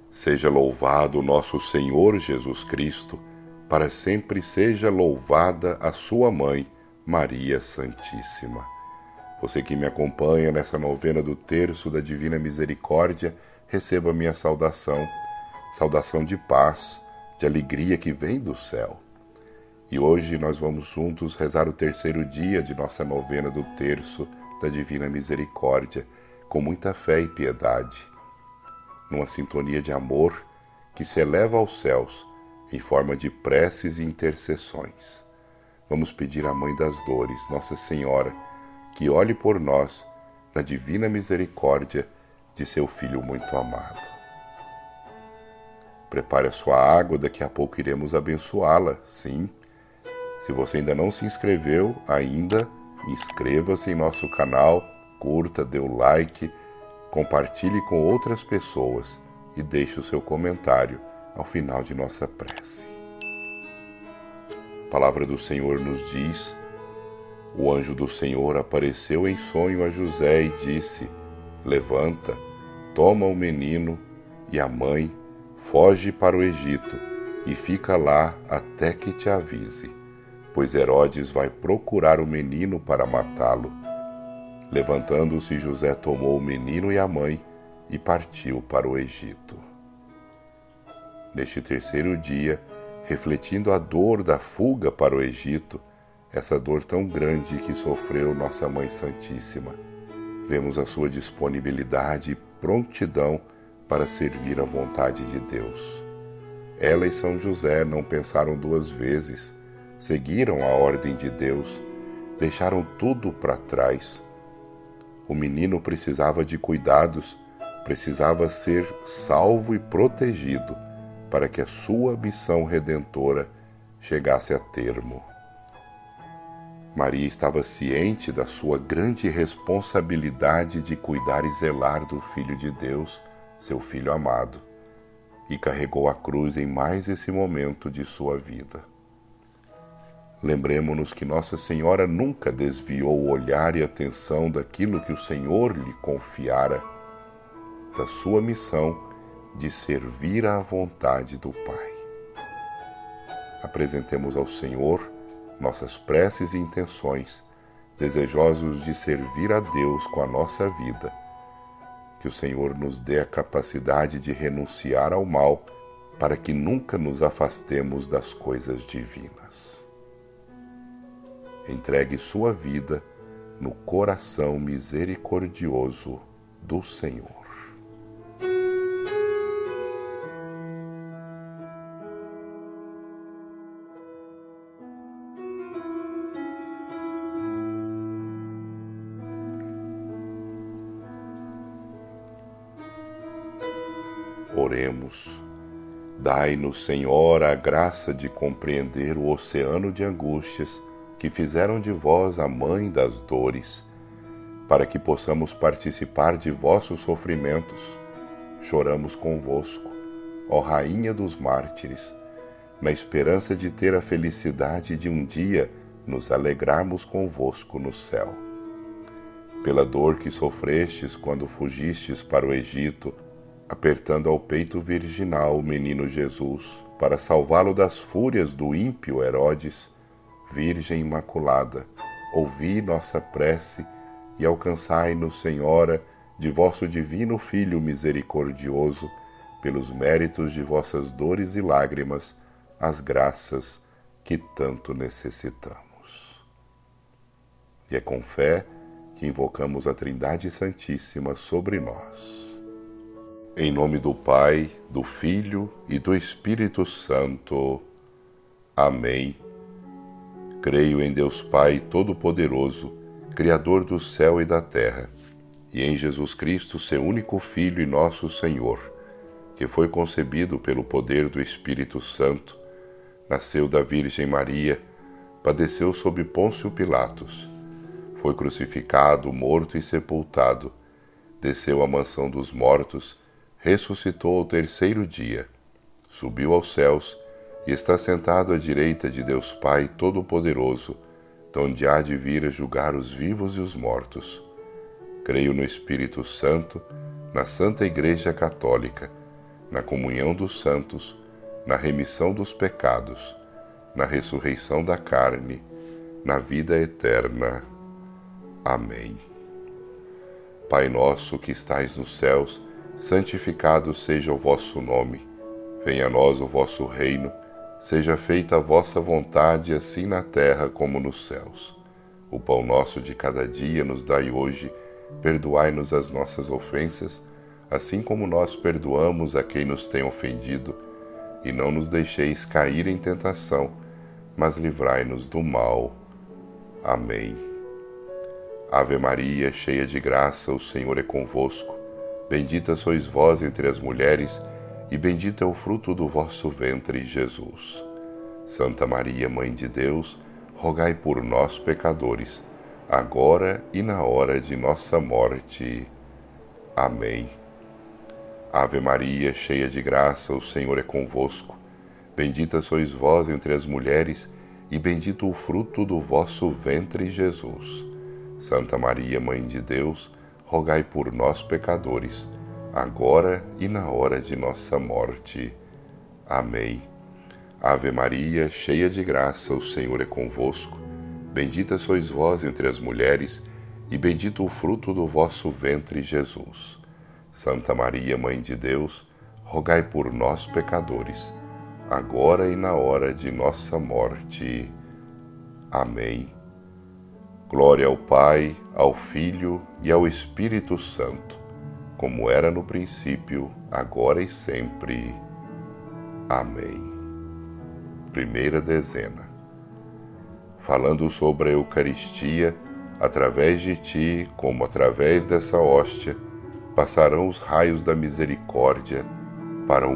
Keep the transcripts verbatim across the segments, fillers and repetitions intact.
Seja louvado nosso Senhor Jesus Cristo, para sempre seja louvada a sua mãe, Maria Santíssima. Você que me acompanha nessa novena do Terço da Divina Misericórdia, receba minha saudação, saudação de paz, de alegria que vem do céu. E hoje nós vamos juntos rezar o terceiro dia de nossa novena do Terço da Divina Misericórdia, com muita fé e piedade, numa sintonia de amor que se eleva aos céus em forma de preces e intercessões. Vamos pedir à Mãe das Dores, Nossa Senhora, que olhe por nós na divina misericórdia de seu Filho muito amado. Prepare a sua água, daqui a pouco iremos abençoá-la, sim. Se você ainda não se inscreveu, ainda, inscreva-se em nosso canal, curta, dê o like, compartilhe com outras pessoas e deixe o seu comentário ao final de nossa prece. A palavra do Senhor nos diz: o anjo do Senhor apareceu em sonho a José e disse: levanta, toma o menino e a mãe, foge para o Egito e fica lá até que te avise, pois Herodes vai procurar o menino para matá-lo. Levantando-se, José tomou o menino e a mãe e partiu para o Egito. Neste terceiro dia, refletindo a dor da fuga para o Egito, essa dor tão grande que sofreu Nossa Mãe Santíssima, vemos a sua disponibilidade e prontidão para servir à vontade de Deus. Ela e São José não pensaram duas vezes, seguiram a ordem de Deus, deixaram tudo para trás. O menino precisava de cuidados, precisava ser salvo e protegido para que a sua missão redentora chegasse a termo. Maria estava ciente da sua grande responsabilidade de cuidar e zelar do Filho de Deus, seu Filho amado, e carregou a cruz em mais esse momento de sua vida. Lembremo-nos que Nossa Senhora nunca desviou o olhar e atenção daquilo que o Senhor lhe confiara, da sua missão de servir à vontade do Pai. Apresentemos ao Senhor nossas preces e intenções, desejosos de servir a Deus com a nossa vida. Que o Senhor nos dê a capacidade de renunciar ao mal, para que nunca nos afastemos das coisas divinas. Entregue sua vida no coração misericordioso do Senhor. Oremos. Dai-nos, Senhor, a graça de compreender o oceano de angústias que fizeram de vós a Mãe das Dores, para que possamos participar de vossos sofrimentos. Choramos convosco, ó Rainha dos Mártires, na esperança de ter a felicidade de um dia nos alegrarmos convosco no céu. Pela dor que sofrestes quando fugistes para o Egito, apertando ao peito virginal o menino Jesus, para salvá-lo das fúrias do ímpio Herodes, Virgem Imaculada, ouvi nossa prece e alcançai-nos, Senhora, de vosso divino Filho misericordioso, pelos méritos de vossas dores e lágrimas, as graças que tanto necessitamos. E é com fé que invocamos a Trindade Santíssima sobre nós. Em nome do Pai, do Filho e do Espírito Santo. Amém. Creio em Deus Pai Todo-Poderoso, Criador do céu e da terra, e em Jesus Cristo, seu único Filho e nosso Senhor, que foi concebido pelo poder do Espírito Santo, nasceu da Virgem Maria, padeceu sob Pôncio Pilatos, foi crucificado, morto e sepultado, desceu à mansão dos mortos, ressuscitou ao terceiro dia, subiu aos céus e está sentado à direita de Deus Pai Todo-Poderoso, donde há de vir a julgar os vivos e os mortos. Creio no Espírito Santo, na Santa Igreja Católica, na comunhão dos santos, na remissão dos pecados, na ressurreição da carne, na vida eterna. Amém. Pai nosso que estais nos céus, santificado seja o vosso nome. Venha a nós o vosso reino, seja feita a vossa vontade, assim na terra como nos céus. O pão nosso de cada dia nos dai hoje, perdoai-nos as nossas ofensas, assim como nós perdoamos a quem nos tem ofendido, e não nos deixeis cair em tentação, mas livrai-nos do mal. Amém. Ave Maria, cheia de graça, o Senhor é convosco. Bendita sois vós entre as mulheres, e bendito é o fruto do vosso ventre, Jesus. Santa Maria, Mãe de Deus, rogai por nós, pecadores, agora e na hora de nossa morte. Amém. Ave Maria, cheia de graça, o Senhor é convosco. Bendita sois vós entre as mulheres, e bendito o fruto do vosso ventre, Jesus. Santa Maria, Mãe de Deus, rogai por nós, pecadores, agora e na hora de nossa morte. Amém. Ave Maria, cheia de graça, o Senhor é convosco. Bendita sois vós entre as mulheres, e bendito o fruto do vosso ventre, Jesus. Santa Maria, Mãe de Deus, rogai por nós, pecadores, agora e na hora de nossa morte. Amém. Glória ao Pai, ao Filho e ao Espírito Santo, como era no princípio, agora e sempre. Amém. Primeira dezena. Falando sobre a Eucaristia, através de ti, como através dessa hóstia, passarão os raios da misericórdia para o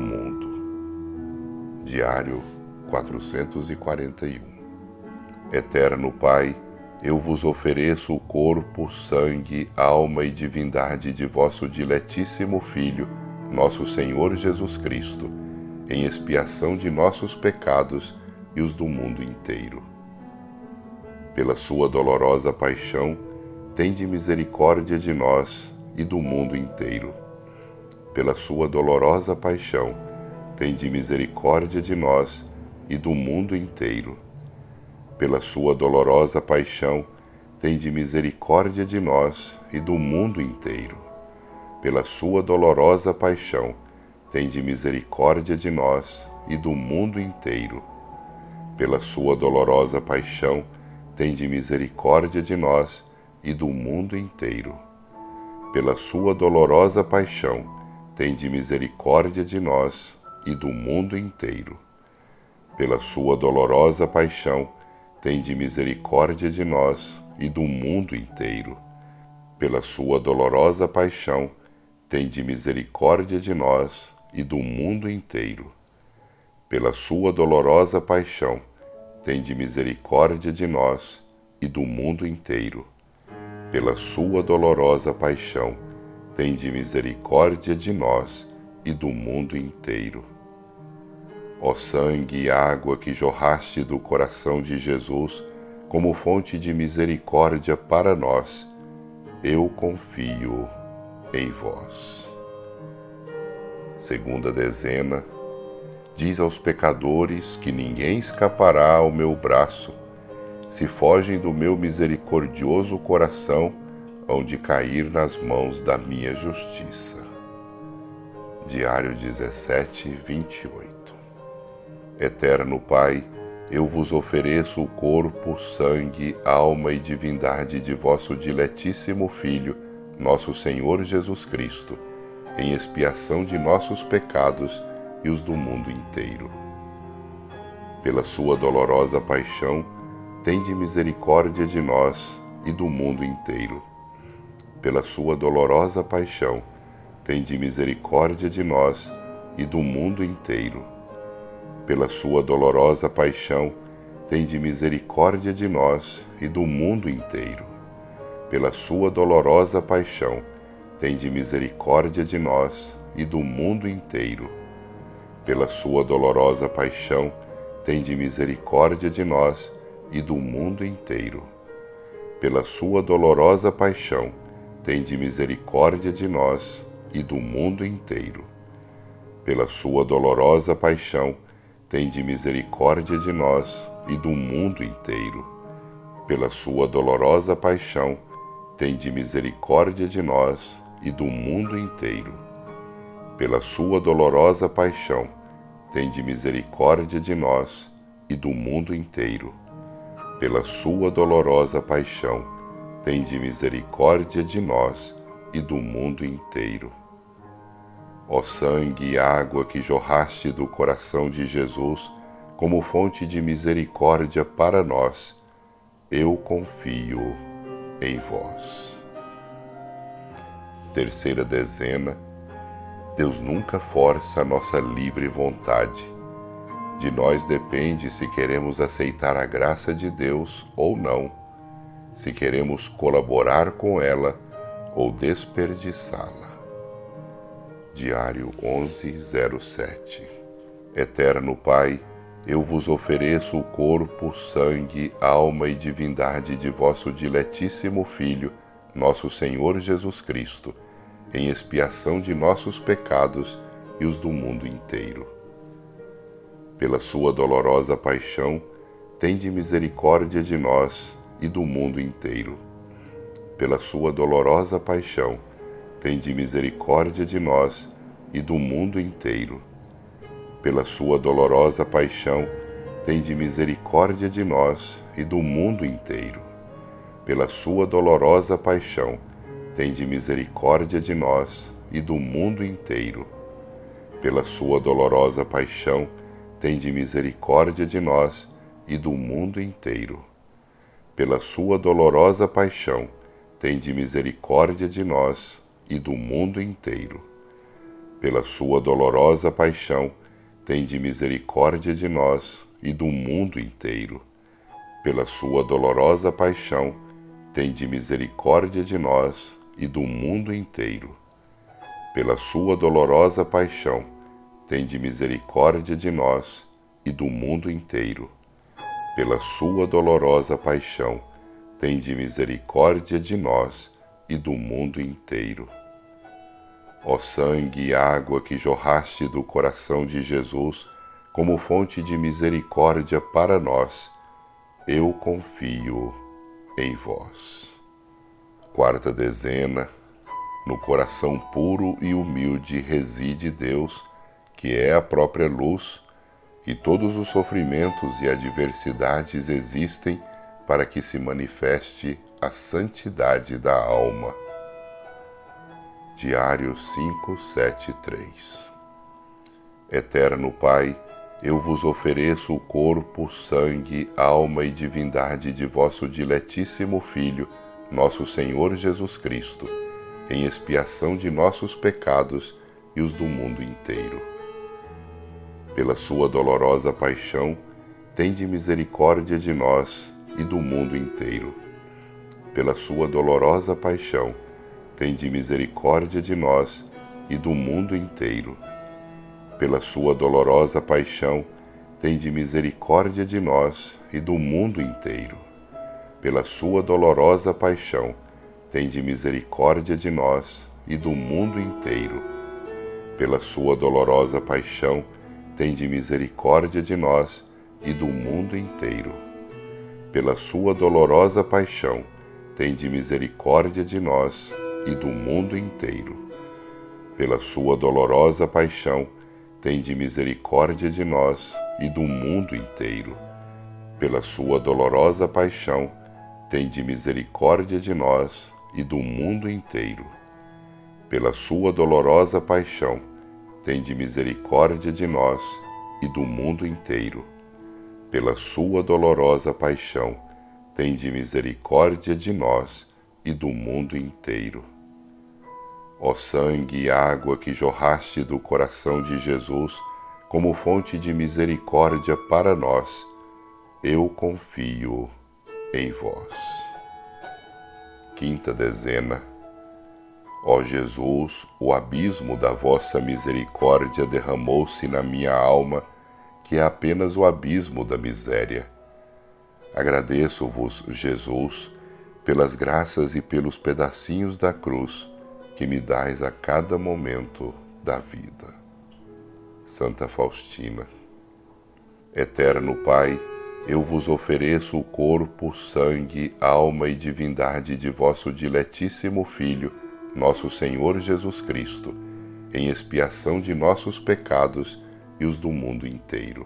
mundo. Diário quatrocentos e quarenta e um. Eterno Pai, eu vos ofereço o corpo, sangue, alma e divindade de vosso diletíssimo Filho, nosso Senhor Jesus Cristo, em expiação de nossos pecados e os do mundo inteiro. Pela sua dolorosa paixão, tende misericórdia de nós e do mundo inteiro. Pela sua dolorosa paixão, tende misericórdia de nós e do mundo inteiro. Pela sua dolorosa paixão, tende misericórdia de nós e do mundo inteiro. Pela sua dolorosa paixão, tende misericórdia de nós e do mundo inteiro. Pela sua dolorosa paixão, tende misericórdia de nós e do mundo inteiro. Pela sua dolorosa paixão, tende misericórdia de nós e do mundo inteiro. Pela sua dolorosa paixão, tende misericórdia de nós e do mundo inteiro. Pela sua dolorosa paixão, tende misericórdia de nós e do mundo inteiro. Pela sua dolorosa paixão, tende misericórdia de nós e do mundo inteiro. Pela sua dolorosa paixão, tende misericórdia de nós e do mundo inteiro. Ó sangue e água que jorraste do coração de Jesus como fonte de misericórdia para nós, eu confio em vós. Segunda dezena. Diz aos pecadores que ninguém escapará ao meu braço, se fogem do meu misericordioso coração, hão de cair nas mãos da minha justiça. Diário dezessete, vinte e oito. Eterno Pai, eu vos ofereço o corpo, sangue, alma e divindade de vosso diletíssimo Filho, nosso Senhor Jesus Cristo, em expiação de nossos pecados e os do mundo inteiro. Pela sua dolorosa paixão, tende misericórdia de nós e do mundo inteiro. Pela sua dolorosa paixão, tende misericórdia de nós e do mundo inteiro. Pela sua dolorosa paixão, tende misericórdia de nós e do mundo inteiro. Pela sua dolorosa paixão, tende misericórdia de nós e do mundo inteiro. Pela sua dolorosa paixão, tende misericórdia de nós e do mundo inteiro. Pela sua dolorosa paixão, tende misericórdia de nós e do mundo inteiro. pela sua dolorosa paixão, tende misericórdia de nós e do mundo inteiro. Pela sua dolorosa paixão, tende misericórdia de nós e do mundo inteiro. Pela sua dolorosa paixão, tende misericórdia de nós e do mundo inteiro. Pela sua dolorosa paixão, tende misericórdia de nós e do mundo inteiro. Ó sangue e água que jorraste do coração de Jesus como fonte de misericórdia para nós, eu confio em vós. Terceira dezena. Deus nunca força a nossa livre vontade. De nós depende se queremos aceitar a graça de Deus ou não, se queremos colaborar com ela ou desperdiçá-la. Diário onze zero sete. Eterno Pai, eu vos ofereço o corpo, sangue, alma e divindade de vosso diletíssimo Filho, nosso Senhor Jesus Cristo, em expiação de nossos pecados e os do mundo inteiro. Pela sua dolorosa paixão, tende misericórdia de nós e do mundo inteiro. Pela sua dolorosa paixão, tende misericórdia de nós e do mundo inteiro. Pela sua dolorosa paixão, tende misericórdia de nós e do mundo inteiro. Pela sua dolorosa paixão, tende misericórdia de nós e do mundo inteiro. Pela sua dolorosa paixão, tende misericórdia de nós e do mundo inteiro. Pela sua dolorosa paixão, tende misericórdia de nós e do mundo inteiro. Pela sua dolorosa paixão, tende misericórdia de nós e do mundo inteiro. Pela sua dolorosa paixão, tende misericórdia de nós e do mundo inteiro. Pela sua dolorosa paixão, tende misericórdia de nós e do mundo inteiro. Pela sua dolorosa paixão, tende misericórdia de nós e do mundo inteiro. Ó sangue e água que jorraste do coração de Jesus como fonte de misericórdia para nós, eu confio em vós. Quarta dezena. No coração puro e humilde reside Deus, que é a própria luz, e todos os sofrimentos e adversidades existem para que se manifeste a santidade da alma. Diário cinco sete três. Eterno Pai, eu vos ofereço o corpo, sangue, alma e divindade de vosso diletíssimo Filho, nosso Senhor Jesus Cristo, em expiação de nossos pecados e os do mundo inteiro. Pela sua dolorosa paixão, tende misericórdia de nós e do mundo inteiro. Pela sua dolorosa paixão, tende misericórdia de nós e do mundo inteiro. Pela sua dolorosa paixão, tende misericórdia de nós e do mundo inteiro. Pela sua dolorosa paixão, tende misericórdia de nós e do mundo inteiro. Pela sua dolorosa paixão, tende misericórdia de nós e do mundo inteiro. Pela sua dolorosa paixão, tende misericórdia de nós e do mundo inteiro. Pela sua dolorosa paixão, tende misericórdia de nós e do mundo inteiro. Pela sua dolorosa paixão, tende misericórdia de nós e do mundo inteiro. Pela sua dolorosa paixão, tende misericórdia de nós e do mundo inteiro. Pela sua dolorosa paixão, tende misericórdia de nós e do mundo inteiro. Ó sangue e água que jorraste do coração de Jesus como fonte de misericórdia para nós, eu confio em vós. Quinta dezena. Ó Jesus, o abismo da vossa misericórdia derramou-se na minha alma, que é apenas o abismo da miséria. Agradeço-vos, Jesus, pelas graças e pelos pedacinhos da cruz que me dais a cada momento da vida. Santa Faustina. Eterno Pai, eu vos ofereço o corpo, sangue, alma e divindade de vosso diletíssimo Filho, nosso Senhor Jesus Cristo, em expiação de nossos pecados e os do mundo inteiro.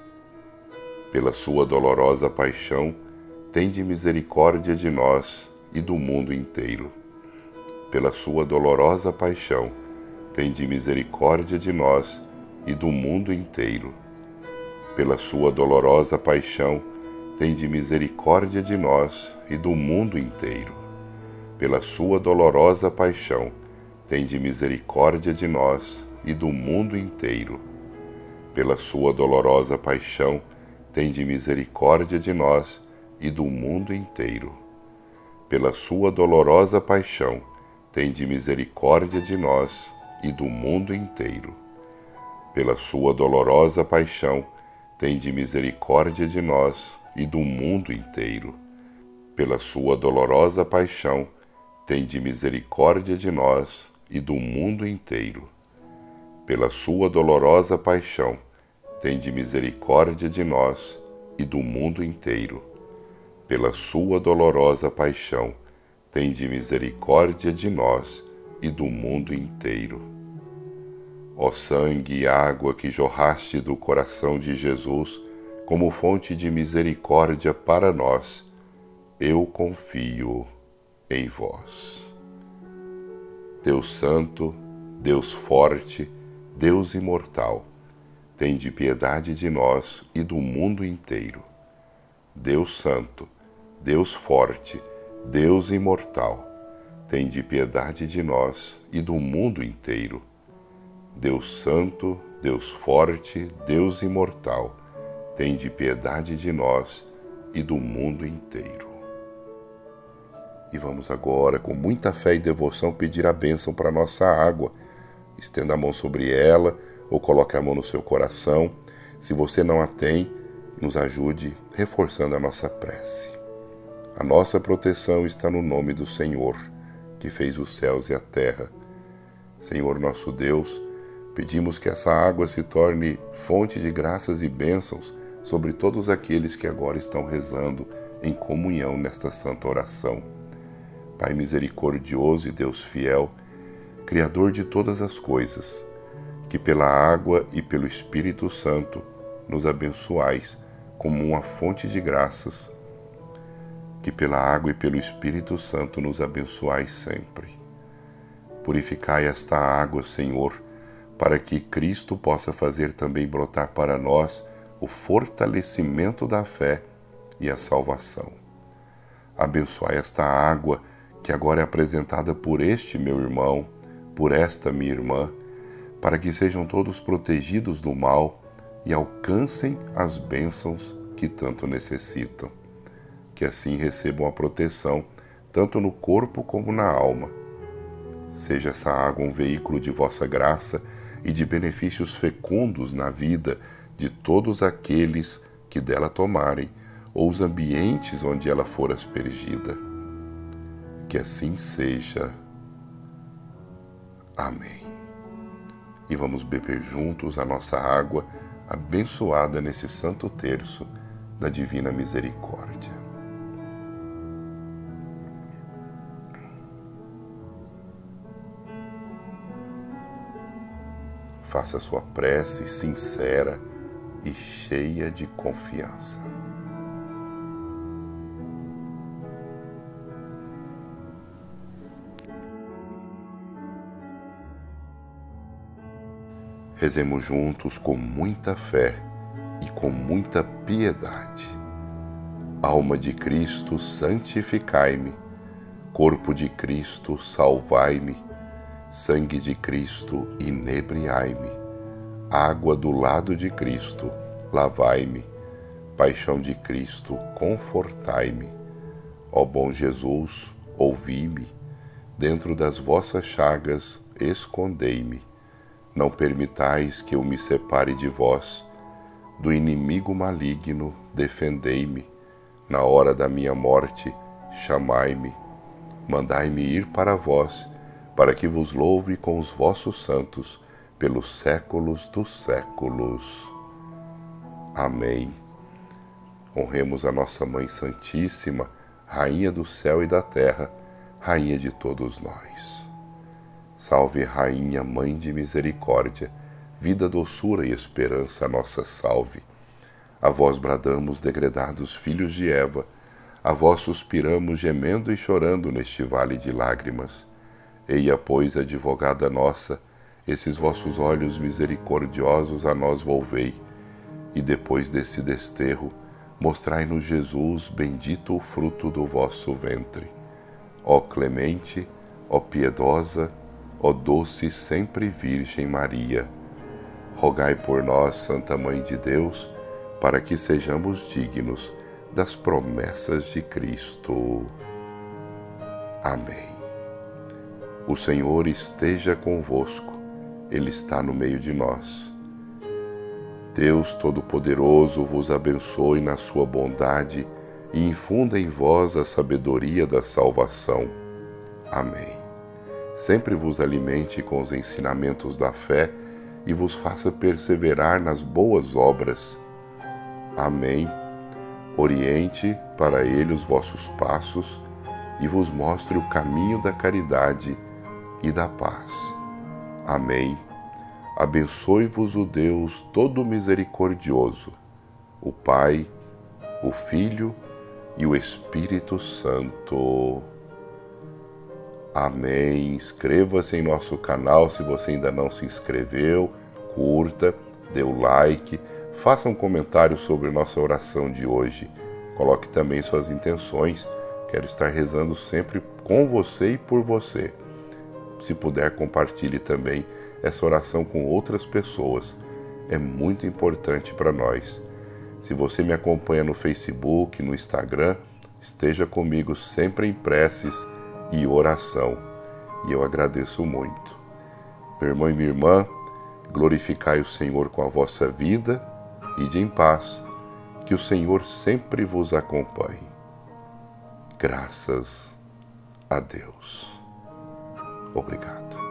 Pela sua dolorosa paixão, tende misericórdia de nós e do mundo inteiro. Pela sua dolorosa paixão, tende misericórdia de nós e do mundo inteiro. Pela sua dolorosa paixão, tende misericórdia de nós e do mundo inteiro. Pela sua dolorosa paixão, tende misericórdia de nós e do mundo inteiro. Pela sua dolorosa paixão, tende misericórdia de nós e do mundo inteiro. Pela sua dolorosa paixão, tende misericórdia de nós e do mundo inteiro. Pela sua dolorosa paixão, tende misericórdia de nós e do mundo inteiro. Pela sua dolorosa paixão, tende misericórdia de nós e do mundo inteiro. Pela sua dolorosa paixão, tende misericórdia de nós e do mundo inteiro. Pela sua dolorosa paixão, tende misericórdia de nós e do mundo inteiro. Ó sangue e água que jorraste do coração de Jesus como fonte de misericórdia para nós, eu confio em vós. Deus Santo, Deus Forte, Deus Imortal, tende piedade de nós e do mundo inteiro. Deus Santo, Deus Forte, Deus Imortal, tende piedade de nós e do mundo inteiro. Deus Santo, Deus Forte, Deus Imortal, tende piedade de nós e do mundo inteiro. E vamos agora, com muita fé e devoção, pedir a bênção para a nossa água. Estenda a mão sobre ela ou coloque a mão no seu coração. Se você não a tem, nos ajude reforçando a nossa prece. A nossa proteção está no nome do Senhor, que fez os céus e a terra. Senhor nosso Deus, pedimos que essa água se torne fonte de graças e bênçãos sobre todos aqueles que agora estão rezando em comunhão nesta santa oração. Pai misericordioso e Deus fiel, Criador de todas as coisas, que pela água e pelo Espírito Santo nos abençoais como uma fonte de graças, que pela água e pelo Espírito Santo nos abençoais sempre. Purificai esta água, Senhor, para que Cristo possa fazer também brotar para nós o fortalecimento da fé e a salvação. Abençoai esta água que agora é apresentada por este meu irmão, por esta minha irmã, para que sejam todos protegidos do mal e alcancem as bênçãos que tanto necessitam. Que assim recebam a proteção, tanto no corpo como na alma. Seja essa água um veículo de vossa graça e de benefícios fecundos na vida de todos aqueles que dela tomarem, ou os ambientes onde ela for aspergida. Que assim seja. Amém. E vamos beber juntos a nossa água abençoada nesse santo terço da Divina Misericórdia. Faça sua prece sincera e cheia de confiança. Rezemos juntos com muita fé e com muita piedade. Alma de Cristo, santificai-me. Corpo de Cristo, salvai-me. Sangue de Cristo, inebriai-me. Água do lado de Cristo, lavai-me. Paixão de Cristo, confortai-me. Ó bom Jesus, ouvi-me. Dentro das vossas chagas, escondei-me. Não permitais que eu me separe de vós. Do inimigo maligno, defendei-me. Na hora da minha morte, chamai-me. Mandai-me ir para vós, para que vos louve com os vossos santos, pelos séculos dos séculos. Amém. Honremos a nossa Mãe Santíssima, Rainha do céu e da terra, Rainha de todos nós. Salve, Rainha, Mãe de misericórdia, vida, doçura e esperança, nossa salve. A vós bradamos, degredados filhos de Eva, a vós suspiramos, gemendo e chorando neste vale de lágrimas. Eia, pois, advogada nossa, esses vossos olhos misericordiosos a nós volvei, e depois desse desterro, mostrai-nos Jesus, bendito o fruto do vosso ventre. Ó clemente, ó piedosa, ó doce sempre Virgem Maria, rogai por nós, Santa Mãe de Deus, para que sejamos dignos das promessas de Cristo. Amém. O Senhor esteja convosco, Ele está no meio de nós. Deus Todo-Poderoso vos abençoe na sua bondade e infunda em vós a sabedoria da salvação. Amém. Sempre vos alimente com os ensinamentos da fé e vos faça perseverar nas boas obras. Amém. Oriente para Ele os vossos passos e vos mostre o caminho da caridade e da paz. Amém. Abençoe-vos o Deus Todo-Misericordioso, o Pai, o Filho e o Espírito Santo. Amém. Inscreva-se em nosso canal se você ainda não se inscreveu, curta, dê o like, faça um comentário sobre nossa oração de hoje. Coloque também suas intenções. Quero estar rezando sempre com você e por você. Se puder, compartilhe também essa oração com outras pessoas. É muito importante para nós. Se você me acompanha no Facebook, no Instagram, esteja comigo sempre em preces e oração. E eu agradeço muito. Meu irmão e minha irmã, glorificai o Senhor com a vossa vida, ide em paz, que o Senhor sempre vos acompanhe. Graças a Deus. Obrigado.